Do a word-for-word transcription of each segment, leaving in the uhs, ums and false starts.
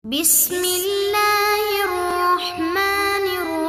بسم اللہ الرحمن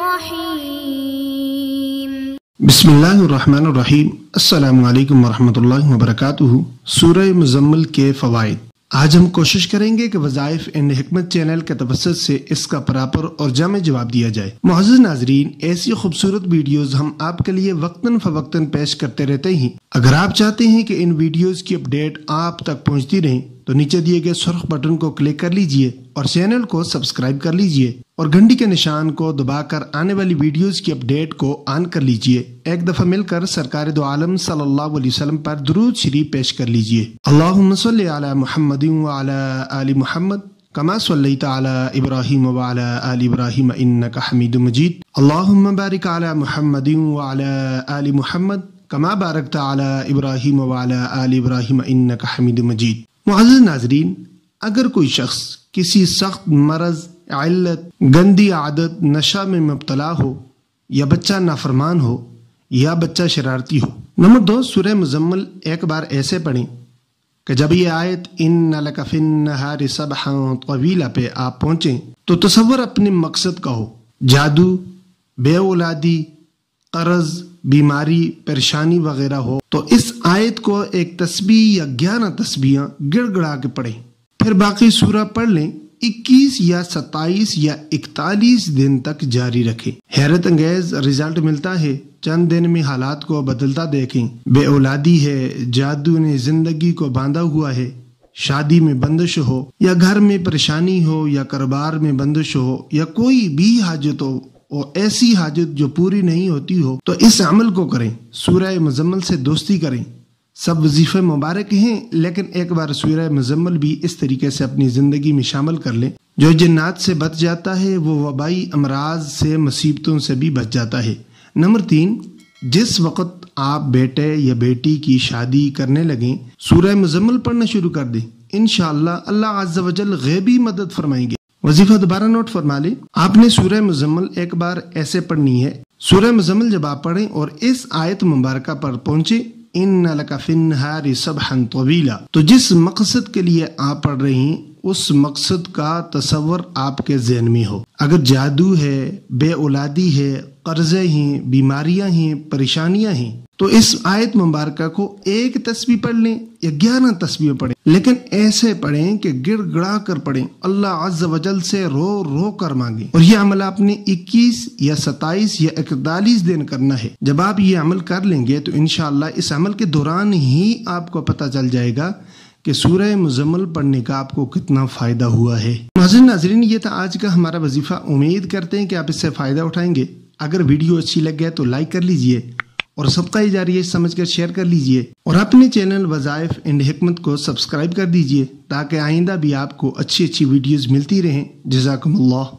الرحیم بسم اللہ الرحمن الرحیم۔ السلام علیکم ورحمۃ اللہ وبرکاتہ۔ سورہ مزمل کے فوائد۔ آج ہم کوشش کریں گے کہ وظائف اینڈ حکمت چینل کے توسط سے اس کا پراپر اور جامع جواب دیا جائے۔ معزز ناظرین، ایسی خوبصورت ویڈیوز ہم آپ کے لیے وقتاً فوقتاً پیش کرتے رہتے ہیں۔ اگر آپ چاہتے ہیں کہ ان ویڈیوز کی اپڈیٹ آپ تک پہنچتی رہیں تو نیچے دیے گئے سرخ بٹن کو کلک کر لیجئے اور چینل کو سبسکرائب کر لیجئے اور گھنٹی کے نشان کو دبا کر آنے والی ویڈیوز کی اپڈیٹ کو آن کر لیجئے۔ ایک دفعہ مل کر سرکار دو عالم صلی اللہ علیہ وسلم پر درود شریف پیش کر لیجئے۔ اللہم صلی علی محمد وعلی آل محمد کما صلیت علی ابراہیم وعلی آل ابراہیم انک حمید مجید۔ اللہم بارک علی محمد وعلی آل محمد کما بارکت علی ابراہیم وعلی آل ابراہیم انک حمید مجید۔ معزز ناظرین، اگر کوئی شخص کسی سخت مرض، علت، گندی عادت، نشہ میں مبتلا ہو، یا بچہ نافرمان ہو، یا بچہ شرارتی ہو۔ نمبر دو، سورہ مزمل ایک بار ایسے پڑھیں کہ جب یہ آیت ان لک فی النہار سبحا طویلا پہ آپ پہنچیں تو تصور اپنے مقصد کا ہو۔ جادو، بے اولادی، قرض، بیماری، پریشانی وغیرہ ہو تو اس آیت کو ایک تسبیح یا گیارہ تسبیحاں گڑ گڑا کے پڑھیں، پھر باقی سورہ پڑھ لیں۔ اکیس یا ستائیس یا اکتالیس دن تک جاری رکھیں۔ حیرت انگیز رزلٹ ملتا ہے۔ چند دن میں حالات کو بدلتا دیکھیں۔ بے اولادی ہے، جادو نے زندگی کو باندھا ہوا ہے، شادی میں بندش ہو، یا گھر میں پریشانی ہو، یا کاروبار میں بندش ہو، یا کوئی بھی حاجت ہو اور ایسی حاجت جو پوری نہیں ہوتی ہو تو اس عمل کو کریں۔ سورہ مزمل سے دوستی کریں۔ سب وظیفے مبارک ہیں، لیکن ایک بار سورہ مزمل بھی اس طریقے سے اپنی زندگی میں شامل کر لیں۔ جو جنات سے بچ جاتا ہے وہ وبائی امراض سے، مصیبتوں سے بھی بچ جاتا ہے۔ نمبر تین، جس وقت آپ بیٹے یا بیٹی کی شادی کرنے لگیں سورہ مزمل پڑھنا شروع کر دیں، انشاءاللہ اللہ عز و جل غیبی مدد فرمائیں گے۔ وظیفہ دوبارہ نوٹ فرما لیں، آپ نے سورہ مزمل ایک بار ایسے پڑھنی ہے۔ سورہ مزمل جب آپ پڑھیں اور اس آیت مبارکہ پر پہنچے ان لک فی النہار سبحا طویلا، تو جس مقصد کے لیے آپ پڑھ رہے ہیں اس مقصد کا تصور آپ کے ذہن میں ہو۔ اگر جادو ہے، بے اولادی ہے، قرضے ہیں، بیماریاں ہیں، پریشانیاں ہیں تو اس آیت مبارکہ کو ایک تسبیح پڑھ لیں یا گیارہ تسبیح پڑھیں، لیکن ایسے پڑھیں کہ گڑ گڑا کر پڑھیں، اللہ عز و جل سے رو رو کر مانگیں۔ اور یہ عمل آپ نے اکیس یا ستائیس یا اکتالیس دن کرنا ہے۔ جب آپ یہ عمل کر لیں گے تو انشاءاللہ اس عمل کے دوران ہی آپ کو پتہ چل جائے گا کہ سورہ مزمل پڑھنے کا آپ کو کتنا فائدہ ہوا ہے۔ معزز ناظرین، یہ تھا آج کا ہمارا وظیفہ۔ امید کرتے ہیں کہ آپ اس سے فائدہ اٹھائیں گے۔ اگر ویڈیو اچھی لگ گئے تو لائک کر لیجئے اور صدقہ جاریہ سمجھ کر شیئر کر لیجئے اور اپنے چینل وظائف اینڈ حکمت کو سبسکرائب کر دیجئے تاکہ آئندہ بھی آپ کو اچھی اچھی ویڈیوز ملتی رہیں۔ جزاکم اللہ۔